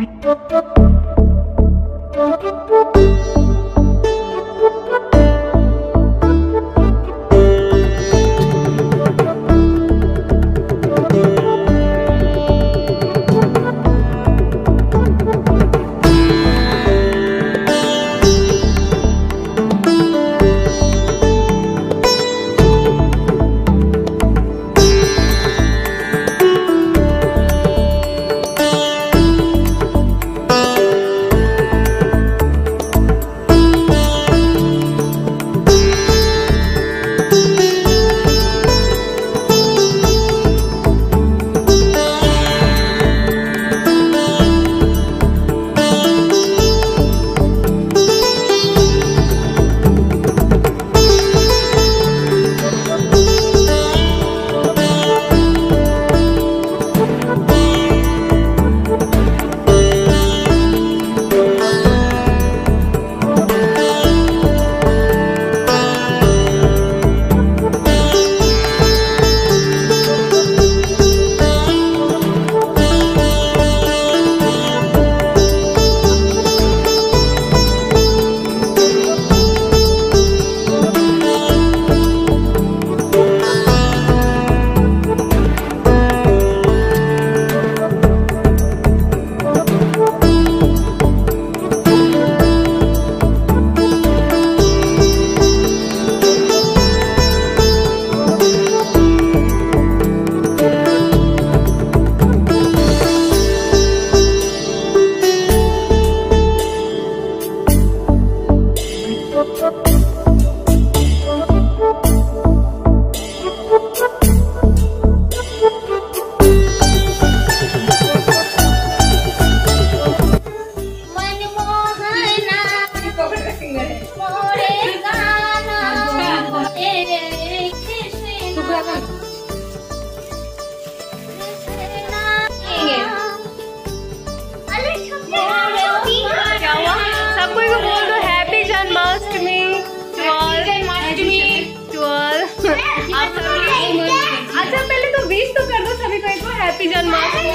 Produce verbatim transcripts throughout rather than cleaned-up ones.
Happy Janmashtami.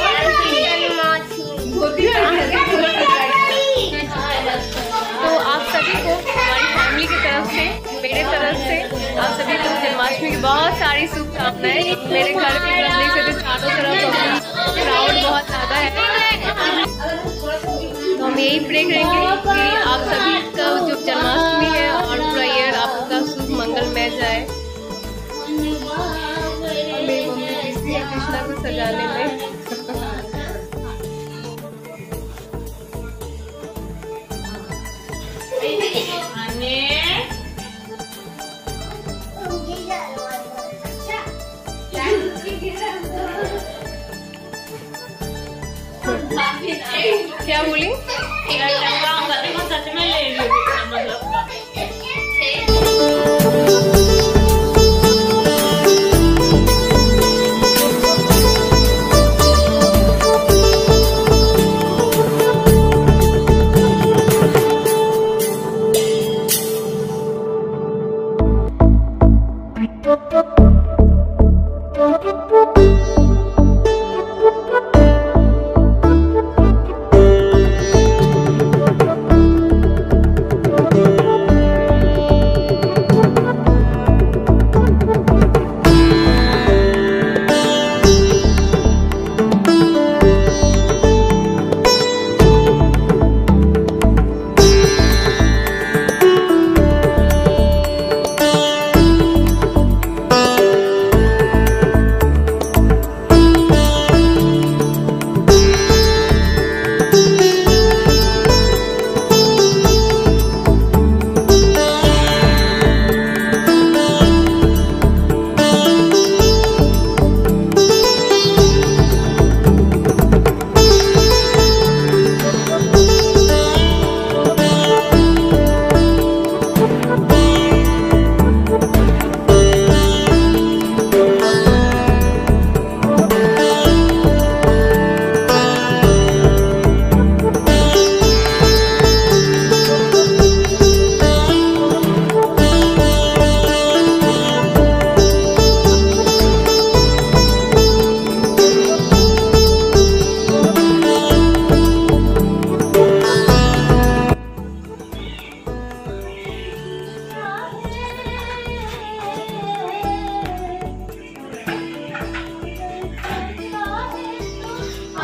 तो आप सभी को हमारी फैमिली की तरफ से, मेरे तरफ से आप सभी को जन्माष्टमी की बहुत सारी शुभकामनाएं। मेरे घर की तरफ देख सकते चारों तरफ क्राउड बहुत ज़्यादा है। तो हम यही प्रे करेंगे कि आप सभी का जो जन्माष्टमी है और पूरा ईयर आपका शुभ मंगलमय जाए। मेरी मम्मी बिजी है कृष्णा को सजाने में। क्या बोली? सच में ले ली मतलब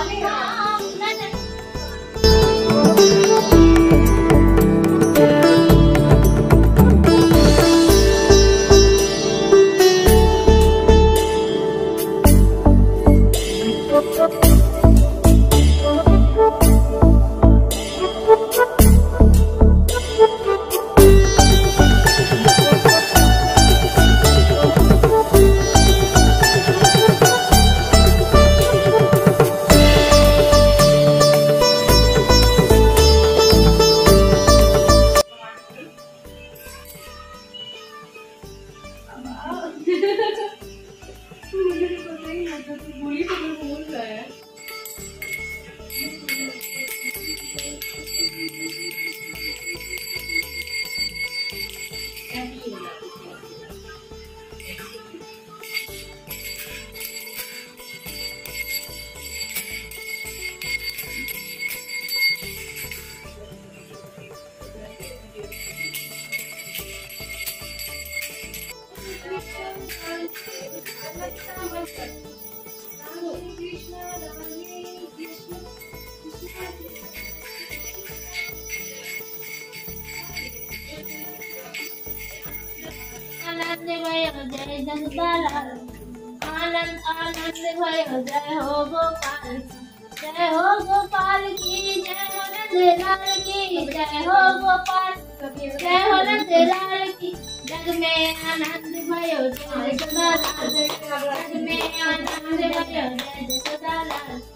आनंद भयो जय जगदलाल, आनंद आनंद भयो जय हो गोपाल, जय हो गोपाल की जय हो नंदलाल की जय हो गोपाल, जय हो नंदलाल की। जग में आनंद भयो जय जगदलाल, जग में आनंद भयो जय जगदलाल।